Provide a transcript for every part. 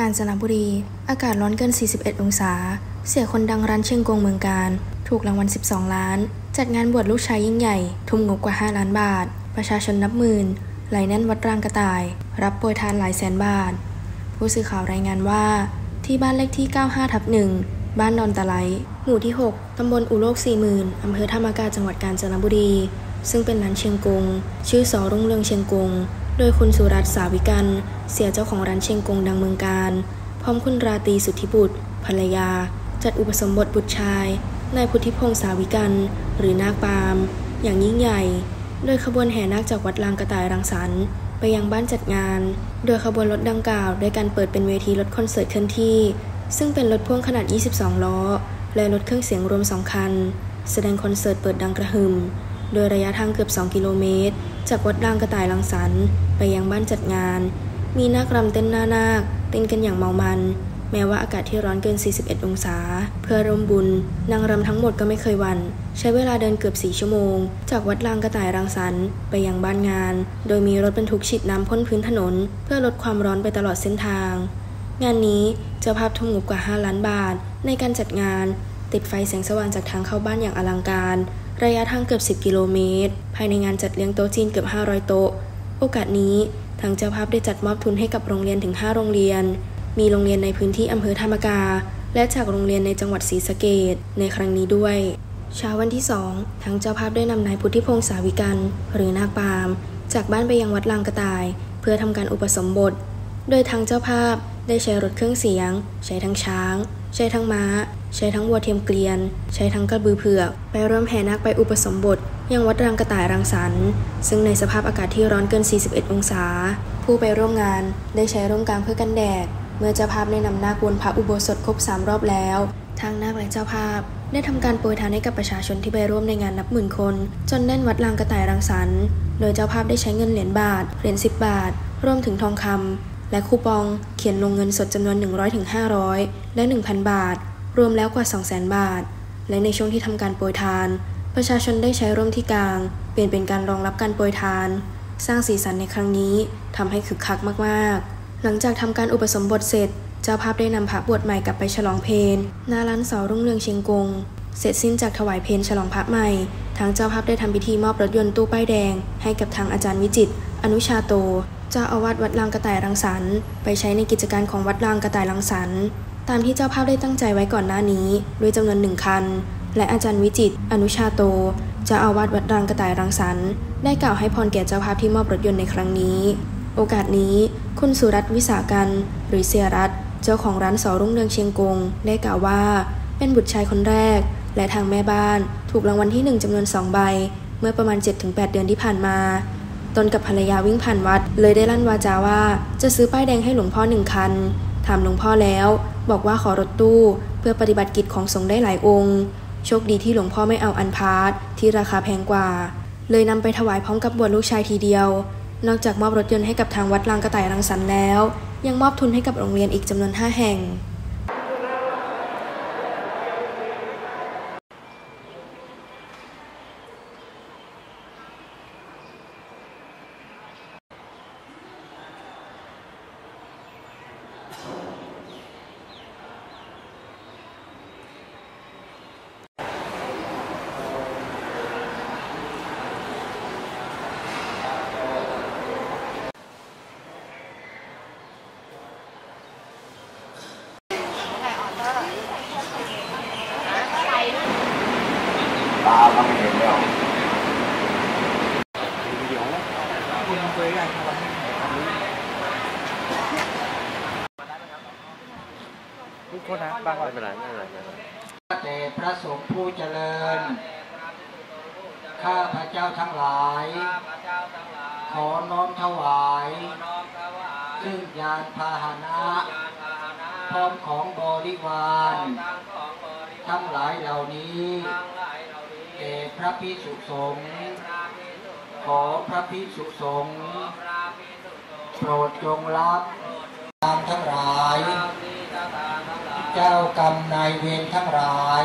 ญจนบุรีอากาศร้อนเกิน41องศาเสียคนดังร้านเชียงกงเมืองการถูกรางวัล12ล้านจัดงานบวชลูกชายยิ่งใหญ่ทุ่มงบกว่า5ล้านบาทประชาชนนับหมื่นไหลแน่นวัดรางกระต่ายรับโปรยทานหลายแสนบาทผู้สื่อข่าวรายงานว่าที่บ้านเลขที่ 95/1 บ้านดอนตะไลหมู่ที่ 6 ตำบลอุโลก 40,000 อำเภอธรรมกาจังหวัดกาญจนบุรีซึ่งเป็นร้านเชียงกงชื่อส.รุ่งเรืองเชียงกงโดยคุณสุรัตน์สาวิกันเสียเจ้าของร้านเชียงกงดังเมืองการพร้อมคุณราตรีสุทธิบุตรภรรยาจัดอุปสมบทบุตรชายนายพุทธิพงษ์สาวิกันหรือนาคปามอย่างยิ่งใหญ่โดยขบวนแห่นาคจากวัดรางกระต่ายรังสรรค์ไปยังบ้านจัดงานโดยขบวนรถดังกล่าวได้การเปิดเป็นเวทีรถคอนเสิร์ตเคลื่อนที่ซึ่งเป็นรถพ่วงขนาด22ล้อและรถเครื่องเสียงรวม2คันแสดงคอนเสิร์ตเปิดดังกระหึ่มโดยระยะทางเกือบ2กิโลเมตรจากวัดรางกระต่ายรังสรรค์ไปยังบ้านจัดงานมีนาครำเต้นหน้านาคเต้นกันอย่างเมามันแม้ว่าอากาศที่ร้อนเกิน41องศาเพื่อร่วมบุญนางรำทั้งหมดก็ไม่เคยหวั่นใช้เวลาเดินเกือบ4ชั่วโมงจากวัดรางกระต่ายรังสรรค์ไปยังบ้านงานโดยมีรถบรรทุกฉีดน้ำพ่นพื้นถนนเพื่อลดความร้อนไปตลอดเส้นทางงานนี้เจ้าภาพทุ่มงบกว่า5ล้านบาทในการจัดงานติดไฟแสงสว่างจากทางเข้าบ้านอย่างอลังการระยะทางเกือบ10กิโลเมตรภายในงานจัดเลี้ยงโต๊ะจีนเกือบ500โต๊ะโอกาสนี้ทางเจ้าภาพได้จัดมอบทุนให้กับโรงเรียนถึง5โรงเรียนมีโรงเรียนในพื้นที่อำเภอธรรมกาและจากโรงเรียนในจังหวัดศรีสะเกษในครั้งนี้ด้วยเช้าวันที่2ทางเจ้าภาพได้นำนายพุทธิพงษ์สาวิกันหรือนาคปามจากบ้านไปยังวัดรางกระต่ายเพื่อทำการอุปสมบทโดยทางเจ้าภาพได้ใช้รถเครื่องเสียงใช้ทั้งช้างใช้ทั้งม้าใช้ทั้งวัวเทียมเกลียนใช้ทั้งกระบือเผือกไปร่วมแห่นาคไปอุปสมบทยังวัดรางกระต่ายรังสรรค์ซึ่งในสภาพอากาศที่ร้อนเกิน41องศาผู้ไปร่วมงานได้ใช้ร่มกางเพื่อกันแดดเมื่อเจ้าภาพได้นำนาควนพระอุโบสถครบ3รอบแล้วทางนาคและเจ้าภาพได้ทำการโปรยทานให้กับประชาชนที่ไปร่วมในงานนับหมื่นคนจนแน่นวัดรางกระต่ายรังสรรค์โดยเจ้าภาพได้ใช้เงินเหรียญบาทเหรียญ10 บาทรวมถึงทองคำและคูปองเขียนลงเงินสดจำนวน100ถึง500และ 1,000 บาทรวมแล้วกว่า 200,000 บาทและในช่วงที่ทำการโปรยทานประชาชนได้ใช้ร่มที่กลางเปลี่ยนเป็นการรองรับการโปรยทานสร้างสีสันในครั้งนี้ทำให้คึกคักมากๆหลังจากทำการอุปสมบทเสร็จเจ้าภาพได้นำพระบวชใหม่กลับไปฉลองเพลณร้านส.รุ่งเรืองเชียงกงเสร็จสิ้นจากถวายเพลฉลองพระใหม่ทางเจ้าภาพได้ทำพิธีมอบรถยนต์ตู้ป้ายแดงให้กับทางอาจารย์วิจิตรอนุชาโตเจ้าอาวาสวัดรางกระต่ายรังสรรค์ไปใช้ในกิจการของวัดรางกระต่ายรังสรรค์ตามที่เจ้าภาพได้ตั้งใจไว้ก่อนหน้านี้ด้วยจำนวน1คันและอาจารย์วิจิตรอนุชาโตเจ้าอาวาสวัดรางกระต่ายรังสรรค์ได้กล่าวให้พรแก่เจ้าภาพที่มอบรถยนต์ในครั้งนี้โอกาสนี้คุณสุรัตน์วิสากันหรือเสียรัตน์เจ้าของร้านส.รุ่งเรืองเชียงกงได้กล่าวว่าเป็นบุตรชายคนแรกและทางแม่บ้านถูกรางวัลที่1จำนวน2ใบเมื่อประมาณ 7-8 เดือนที่ผ่านมาตนกับภรรยาวิ่งผ่านวัดเลยได้ลั่นวาจาว่าจะซื้อป้ายแดงให้หลวงพ่อ1คันถามหลวงพ่อแล้วบอกว่าขอรถตู้เพื่อปฏิบัติกิจของสงฆ์ได้หลายองค์โชคดีที่หลวงพ่อไม่เอาอันพาร์ทที่ราคาแพงกว่าเลยนำไปถวายพร้อมกับบวชลูกชายทีเดียวนอกจากมอบรถยนต์ให้กับทางวัดรางกระต่ายรังสรรค์แล้วยังมอบทุนให้กับโรงเรียนอีกจำนวน5แห่งตาเราไม่เห็นแล้วคุณเคยได้ทำอะไรทุกคนนะบางวันไม่เป็นไรแต่พระสงฆ์ผู้เจริญข้าพระเจ้าทั้งหลายขอน้อมถวายซึ่งยานพาหนะพร้อมของบริวารทั้งหลายเหล่านี้แด่พระภิกษุสงฆ์ขอพระภิกษุสงฆ์โปรดจงรับตามทั้งหลายเจ้ากรรมนายเวรทั้งหลาย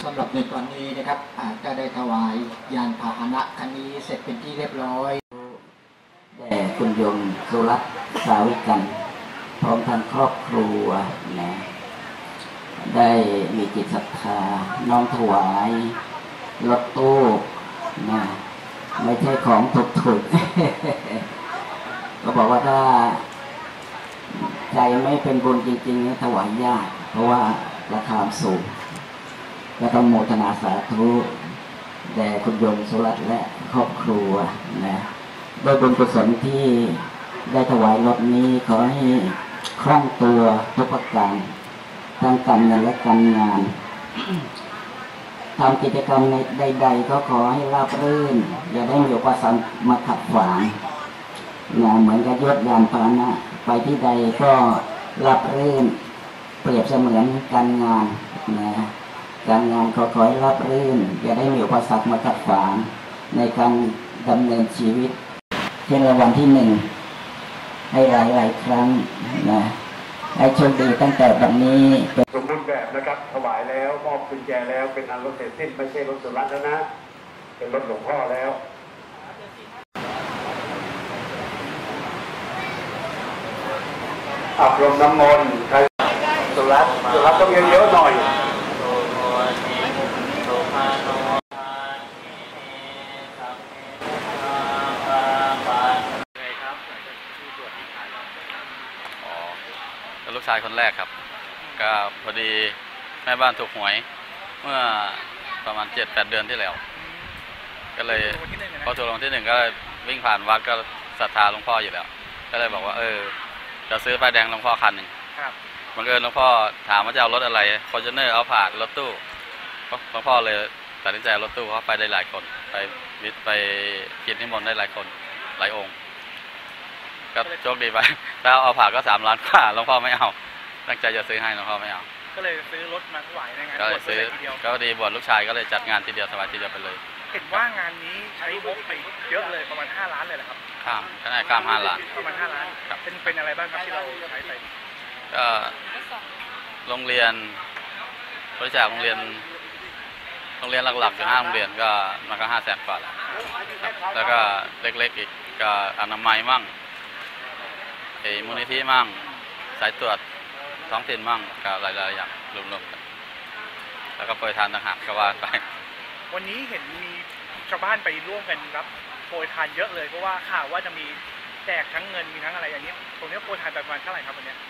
สำหรับในตอนนี้นะครับก็ได้ถวายยานพาหนะคันนี้เสร็จเป็นที่เรียบร้อยแด่คุณโยมสุรัตน์สาวิกันพร้อมทางครอบครัวนะได้มีจิตศรัทธาน้อมถวายรถตู้นะไม่ใช่ของถูกๆก็บอกว่าถ้าใจไม่เป็นบุญจริงๆถวายยากเพราะว่าราคาสูงก็ต้องโมทนาสาธุแด่คุณโยมสุรัตน์และครอบครัวนะโดยบุญกุศลที่ได้ถวายรถนี้ขอให้คล่องตัวทุกประการทั้งการเงินและการงานทำกิจกรรมใดๆก็ขอให้ราบรื่นอย่าได้มีอุปสรรคมาขัดขวางนะเหมือนกับยศยานพาหนะไปที่ใดก็ราบรื่นเปรียบเสมือนการงานนะการงานขอให้ราบรื่นอย่าได้มีอุปสรรคมาขัดขวางในการดำเนินชีวิตเช่นรางวัลที่ 1ให้หลายครั้งนะให้โชคดีตั้งแต่วันนี้สมบูรณ์แบบนะครับถวายแล้วมอบกุญแจแล้วเป็นอันรถเสร็จสิ้นไม่ใช่รถสุรัตน์แล้วนะเป็นรถหลวงพ่อแล้วอับรมน้ำมนต์ใครสุรัตน์ต้องเยอะๆหน่อยลูกชายคนแรกครับก็พอดีแม่บ้านถูกหวยเมื่อประมาณ 7-8 เดือนที่แล้วก็เลยพอถูกรางวัลที่ 1ก็วิ่งผ่านวัดก็ศรัทธาหลวงพ่ออยู่แล้วก็เลยบอกว่าจะซื้อป้ายแดงหลวงพ่อคันหนึ่งบังเอิญหลวงพ่อถามว่าจะเอารถอะไรฟอร์จูเนอร์เอาผ่านรถตู้หลวงพ่อเลยตัดสินใจรถตู้เพราะไปได้หลายคนไปกิจนิมนต์ได้หลายคนหลายองค์ก็โชคดีไปแล้วเอาผ่าก็3 ล้านกว่าหลวงพ่อไม่เอาตั้งใจจะซื้อให้หลวงพ่อไม่เอาก็เลยซื้อรถมาถวายในงานก็เลยซื้อก็ดีบวชลูกชายก็เลยจัดงานทีเดียวถวายทีเดียวไปเลยเห็นว่างานนี้ใช้งบไปเยอะเลยประมาณ5 ล้านเลยเหรอครับก็ได้ข้าม5 ล้านประมาณ5 ล้านเป็นอะไรบ้างครับที่เราใช้ไปก็โรงเรียนบริจาคโรงเรียนหลักๆอยู่5 โรงเรียนก็มันก็500,000 กว่าแล้วก็เล็กๆอีกก็อนามัยมั่งมูลนิธิมั่งสายตรวจท้องถิ่นมั่งกับหลายๆอย่างรวมๆกันแล้วก็โปรยทานต่างหากก็ว่าไปวันนี้เห็นมีชาวบ้านไปร่วมกันรับโปรยทานเยอะเลยเพราะว่าข่าวว่าจะมีแจกทั้งเงินมีทั้งอะไรอย่างนี้ตรงนี้โปรยทานประมาณเท่าไหร่ครับวันนี้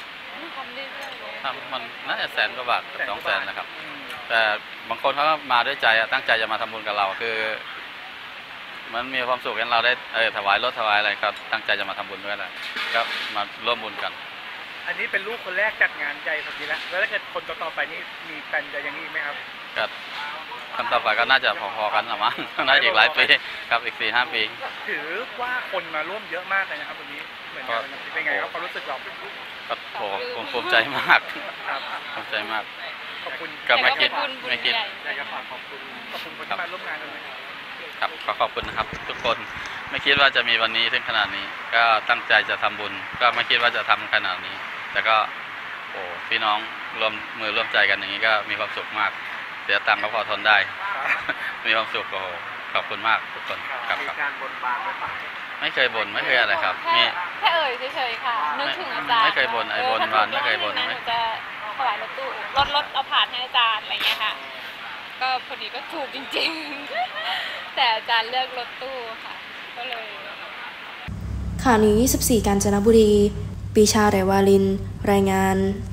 มันน่าจะ100,000 กว่าบาท200,000นะครับแต่บางคนเขามาด้วยใจตั้งใจจะมาทำบุญกับเราคือมันมีความสุขกันเราได้ถวายรถถวายอะไรก็ตั้งใจจะมาทำบุญด้วยแหละก็มาร่วมบุญกันอันนี้เป็นลูกคนแรกจัดงานใจแบบนี้แล้วถ้าเกิดคนต่อไปนี้มีแผนจะอย่างนี้ไหมครับก็คนต่อไปก็น่าจะพอๆกันหรือมั้งน่าจะอีกหลายปีครับอีก 4-5 ปีถือว่าคนมาร่วมเยอะมากเลยนะครับวันนี้เหมือนกันเป็นไงครับความรู้สึกเราก็ภูมิใจมากภูมิใจมากขอบคุณก็ไม่คิดอยากจะฝากขอบคุณคนที่มาร่วมงานด้วยครับขอบคุณนะครับทุกคนไม่คิดว่าจะมีวันนี้ถึงขนาดนี้ก็ตั้งใจจะทำบุญก็ไม่คิดว่าจะทำขนาดนี้แต่ก็พี่น้องร่วมมือร่วมใจกันอย่างนี้ก็มีความสุขมากเสียตังค์ก็พอทนได้มีความสุขขอบคุณมากทุกคนครับการบนบานไม่เคยบ่นไม่เคยอะไรครับมีแค่เฉยๆค่ะนึกถึงอาจารย์ไม่เคยบ่นบนบานไม่เคยบ่นไม่จะถวายรถตู้รถเอาผ่านให้อาจารย์อะไรเงี้ยค่ะก็พอดีก็ถูกจริงๆแต่อาจารย์เลือกรถตู้ค่ะก็เลยข่าวนี้24 กาญจนบุรีปีชา ไรวาลินรายงาน